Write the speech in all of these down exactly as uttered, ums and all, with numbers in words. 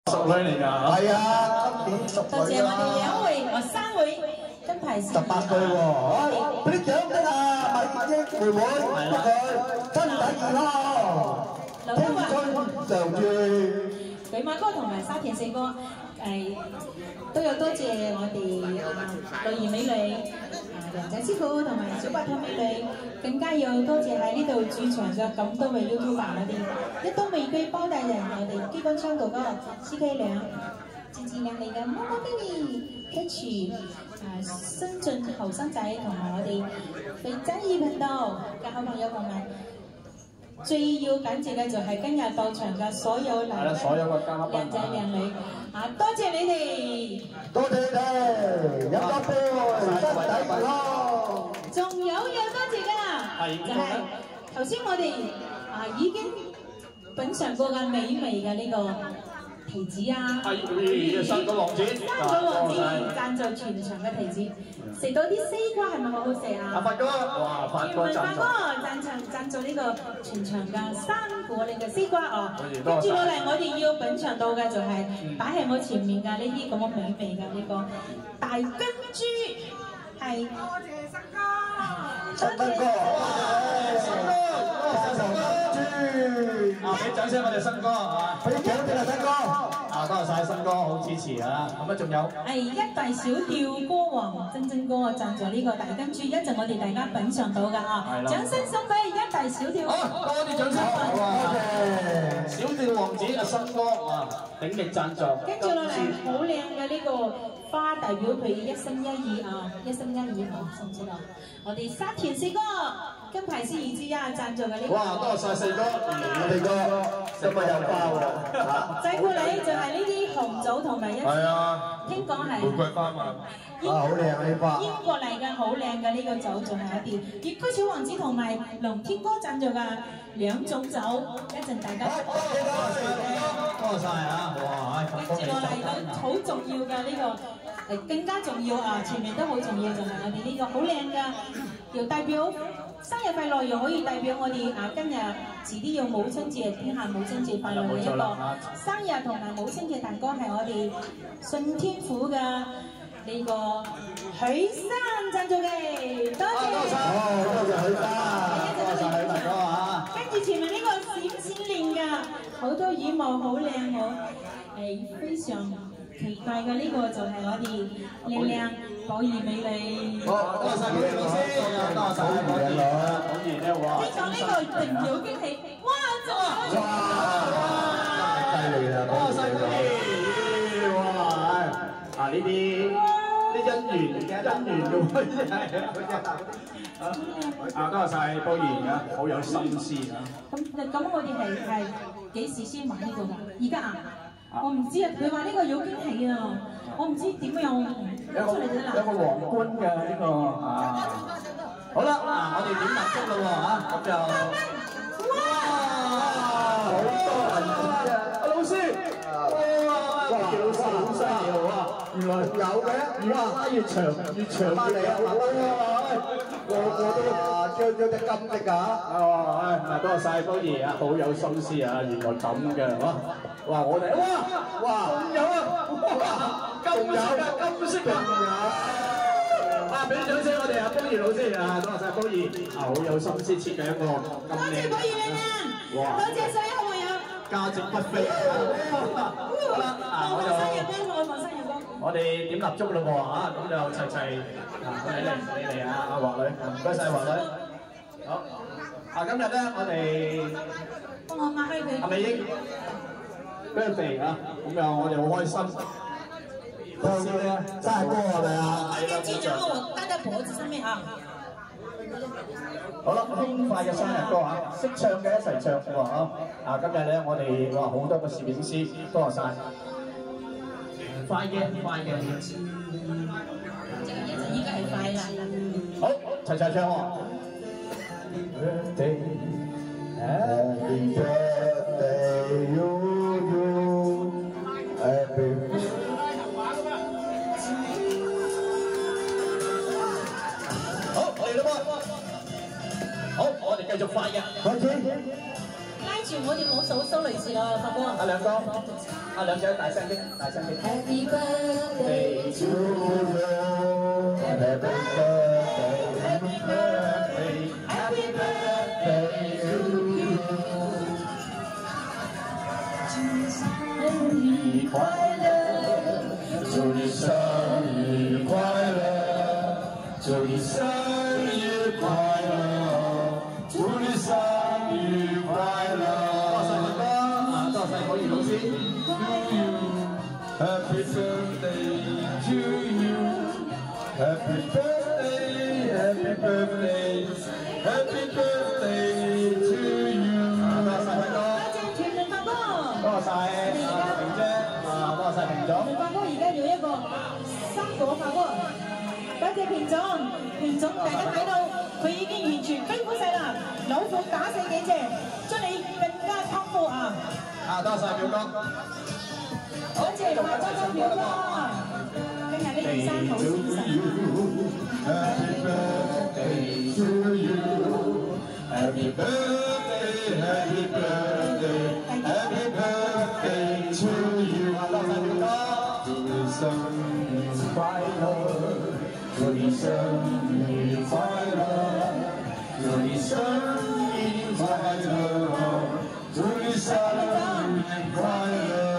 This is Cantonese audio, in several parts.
淑女嚟㗎。係啊，今年淑女啦。 多謝我哋兩位，我三位金牌十八歲喎，俾啲獎俾阿米英妹妹，祝佢身體健康，青春常駐。 巨馬哥同埋沙田四哥，誒都有多謝我哋女兒美女。 梁仔師傅同埋小白兔美女，更加要多謝喺呢度駐場咗咁多位 YouTuber 嗰啲，一刀玫瑰包大人，我哋基本窗度嗰個 C K 兩，自自靚麗嘅貓貓 baby H， 啊新進後生仔同埋我哋肥仔二頻道嘅好朋友同埋，最要感謝嘅就係今日到場嘅所有嚟賓， 所有嘅嘉賓， 靚仔靚女，啊多謝你哋， 多謝你哋，飲多杯，身體健康。 仲有有多謝㗎，就係頭先我哋啊已經品嚐過嘅美味嘅呢個提子啊， 係三個王子， 三個王子贊助全場嘅提子，食到啲西瓜係咪好好食啊？ 阿發哥，哇，發哥贊助， 贊助贊助呢個全場嘅生果嚟嘅西瓜哦。跟住落嚟，我哋要品嚐到嘅就係擺喺我前面嘅呢啲咁嘅美味嘅呢個大根豬。 係，多謝新哥，新哥，新哥，新哥，豬，啊！俾掌聲我哋新哥啊！俾掌聲啊，新哥！啊，多謝晒新哥，好支持啊！咁啊，仲有係一大小調歌王珍珍哥贊助呢個大根豬，一陣我哋大家品嚐到㗎啊！掌聲送俾一大小調，好，多啲掌聲，多謝小調王子阿新哥啊，鼎力贊助，跟住落嚟好靚嘅呢個。 花代表佢一心一意啊，一心一意啊，知唔知道？我哋沙田四哥金牌司儀之一贊助嘅呢個。哇！多謝四哥，四哥今日有花喎。再過嚟就係呢啲紅棗同埋一。係啊。聽講係。玫瑰花嘛。啊，好靚啊！呢花。英國嚟嘅好靚嘅呢個酒，仲係一啲粵區小王子同埋龍天哥贊助嘅兩種酒，一陣大家。多謝多謝多謝啊！哇！跟住落嚟都好重要嘅呢個。 誒更加重要啊！前面都好重要，就係我哋呢個好靚嘅，又代表生日快樂，又可以代表我哋啊今日遲啲要母親節，天下母親節快樂嘅一個生日同埋母親節蛋糕係我哋順天府嘅呢個許生贊助嘅，多謝。多謝，多謝許生，多謝許大哥啊！跟住前面呢個閃閃亮嘅，好多羽毛好靚好，誒非常。 奇怪嘅呢個就係我哋靚靚寶兒美女。好，多謝寶兒老師，多謝寶兒女，寶兒咧哇！聽講呢個定有驚喜，哇！真係哇！犀利啦，多謝寶兒，哇！啊呢啲啲姻緣嘅姻緣嘅喎，真係啊！多謝寶兒啊，好有心思啊！咁咁我哋係係幾時先玩呢個㗎？而家啊？ 我唔知啊，佢話呢個有驚喜啊，我唔知點樣出嚟啫啦。有個皇冠嘅呢個啊，好啦，嗱我哋點蠟燭啦喎嚇，咁就哇，好多銀紙啊！阿老師，哇，哇，老師好犀利喎，原來有嘅，哇，越長越長越嚟啊！個個都張張隻金色㗎，哦，係，多謝寶兒啊，好有心思啊，原來咁嘅，哇！ 哇！我哋哇哇仲有啊！哇金色嘅金色嘅，啊！俾掌聲我哋阿寶兒老師啊，多謝寶兒啊，好有心思設計一個咁靚。多謝寶兒靚靚，哇！多謝所有朋友，價值不菲。好啦，啊我就生日歌，我放生日歌。我哋點蠟燭啦喎嚇，咁就齊齊啊！你嚟你嚟啊！阿華女，唔該曬華女。好，啊今日咧我哋幫我抹開佢。阿美英。 birthday 啊，咁又我哋好開心。唱啲咧生日歌係咪啊？係啦，記住我戴在脖子上面啊。好啦，輕快嘅生日歌啊，識唱嘅一齊唱喎啊！啊，今日咧我哋哇好多個攝影師，多謝晒。快嘅，快嘅。即係一陣依家係快啦。好，齊齊唱喎。Birthday, happy birthday you. Happy 好，我哋啦噃，好，我哋繼續快嘅，開始，拉住我哋冇數收利是啦，發哥，阿兩哥，阿啊，兩者大聲啲，大聲啲。 Happy birthday to you，Happy birthday，Happy birthday，Happy birthday to you。生日快樂，祝你生日快樂，祝你生日快樂，祝你生日快樂。多謝文哥，啊，多謝可怡老師。Happy birthday to you, Happy birthday, Happy birthday, Happy birthday to you。多謝文哥，多謝全明發哥，多謝啊明姐，啊多謝平總。明發哥而家要一個生果發哥，多謝平總，平總大家睇到佢已經完全恢復晒啦，老虎打死幾隻，祝你更加康復啊！啊多謝表哥。多謝華州哥表哥，今日呢件衫好精神。Happy birthday to you, Happy birthday, Happy birthday, Happy birthday to you。多謝表哥，祝你生日快樂，祝你生日快樂，祝你生日快樂，祝你生日快樂。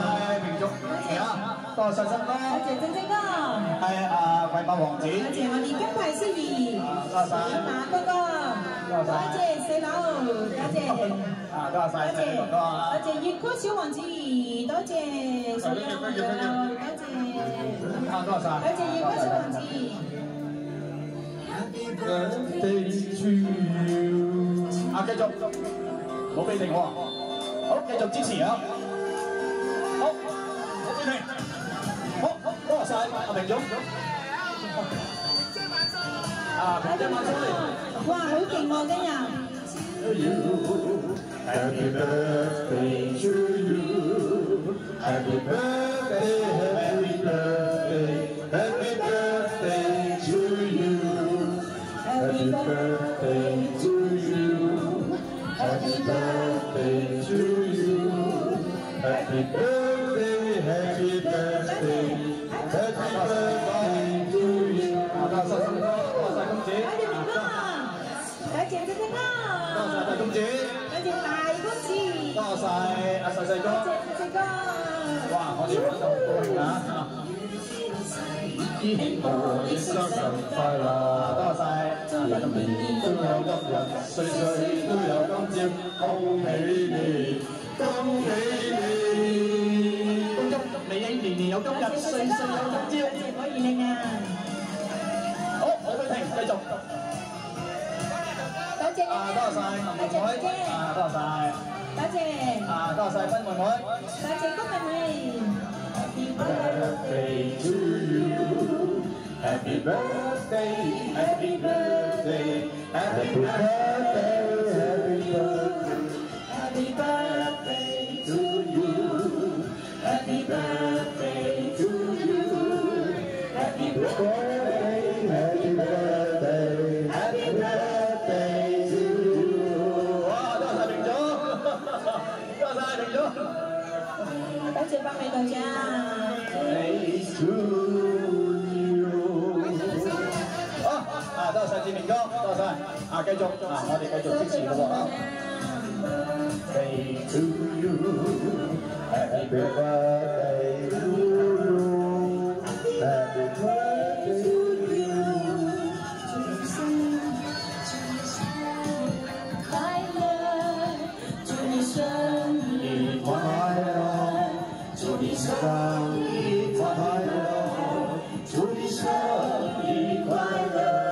多謝新哥，多謝正正哥，係啊貴馬王子，多謝我哋金牌司儀，多謝馬哥哥，多謝四樓，多謝，啊多謝四哥哥，多謝月光小王子，多謝所有朋友，多謝，啊多謝，多謝月光小王子。Happy birthday to you。啊繼續，冇俾停喎，好繼續支持啊，好，冇俾停。好，多謝阿明總。啊，平姐晚上嚟。哇，好勁喎今日。Happy birthday to you, Happy birthday, Happy birthday, Happy birthday to you, Happy birthday to you, Happy birthday to you, Happy birthday, Happy birthday, Happy birthday to you。啊，多謝新哥，多謝公子。多謝明哥，多謝正正哥。多謝大公子。多謝大公子。多謝阿細細哥。多謝細細哥。哇，我哋玩得好高興啊！祝你生日快樂！多謝。年年都有今日，歲歲都有今朝，恭喜你，恭喜你。恭祝你年年有今日，歲歲有今朝。可以令啊！好，我去停，繼續。多謝啊！多謝林妹妹，啊多謝。多謝。啊多謝分妹妹。多謝公妹妹。Happy birthday to you, Happy birthday, Happy birthday, Happy birthday, Happy birthday, Happy birthday to you, Happy birthday to you, Happy birthday, Happy birthday, Happy birthday to you。哇，多謝平總，多謝平總。多謝北美隊長。To you。好，啊，多謝志明哥，多謝，啊，繼續，啊，我哋繼續支持嘅喎啊。Day to you, Happy birthday to you, Happy birthday to you。祝你生日快樂，祝你生日快樂，祝你生日快樂，祝你生日快樂。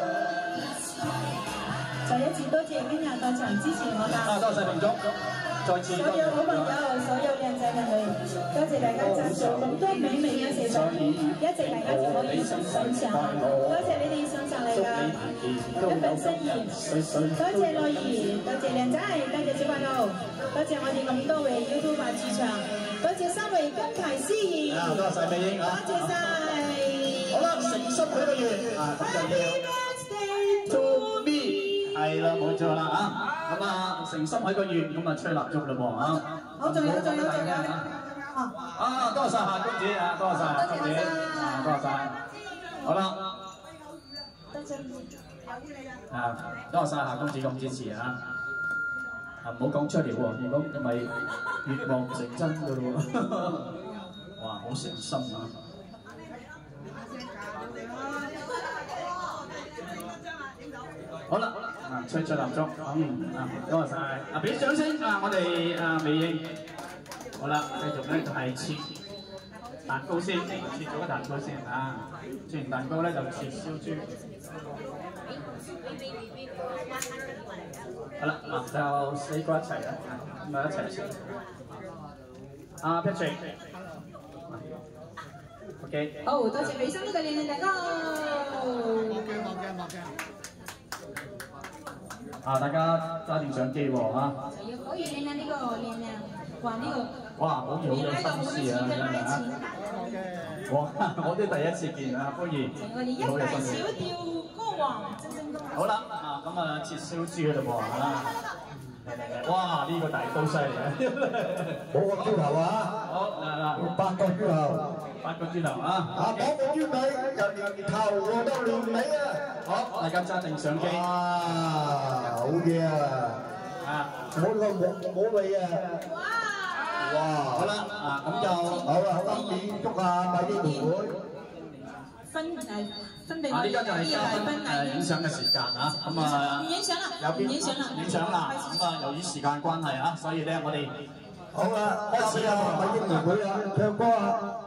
再一次多謝今日到場支持我㗎。啊，多謝明總，再次所有好朋友，所有靚仔靚女，多謝大家贊助咁多美味嘅食品，一直大家就可以送上，多謝你哋送上嚟㗎一份心意，多謝樂兒，多謝靚仔，多謝小朋友，多謝我哋咁多位 YouTuber 駐場，多謝三位金牌司儀，啊，多謝美英啊，多謝晒。好啦，誠心許個願啊，咁就要 to me。係啦，冇錯啦啊！咁啊，誠心許個願，咁啊吹蠟燭嘞喎啊！好，仲有，仲有，仲有。 啊，多謝夏公子啊，多謝夏公子，啊，多謝。好啦。多謝啊，多謝夏公子咁支持啊！啊，唔好講出嚟喎，如果唔係願望成真㗎咯喎。哇，好誠心啊！好啦，啊，吹吹蠟燭，嗯啊，多謝晒，啊，俾啲掌聲啊！我哋啊微應，好啦，繼續咧就係切蛋糕先，切咗個蛋糕先啊！切完蛋糕咧就切燒豬。好啦，嗱就四個一齊啦，咁啊一齊切。啊 Patrick。OK。 好，多謝美心呢個靚靚蛋糕。 冇嘅冇嘅冇嘅。啊！大家揸定相機喎嚇。 就要可以靚靚呢個靚靚，哇呢個。 哇！好似好有心思啊，真係啊！哇！我都第一次見啊，歡迎。 我哋一大小調歌王，真真都。 好啦，啊咁啊切燒豬啦喎嚇。哇！呢個大刀犀利啊！ 冇個豬頭啊！ 好嗱嗱， 八個豬頭。 八個豬頭啊！ 啊，講個豬尾，由年頭喎到年尾啊！ 好，大家揸定相機。 哇！好嘢啊！啊，冇個冇冇味啊！哇！ 好啦，啊咁就好啦，今年祝下米英妹妹分誒分俾啊！ 我呢家就係啲禮賓誒影相嘅時間啊！咁啊， 唔影相啦， 有邊影相啦， 影相啦！咁啊，由於時間關係啊，所以咧我哋好啦，開始啊，米英妹妹啊，唱歌啊！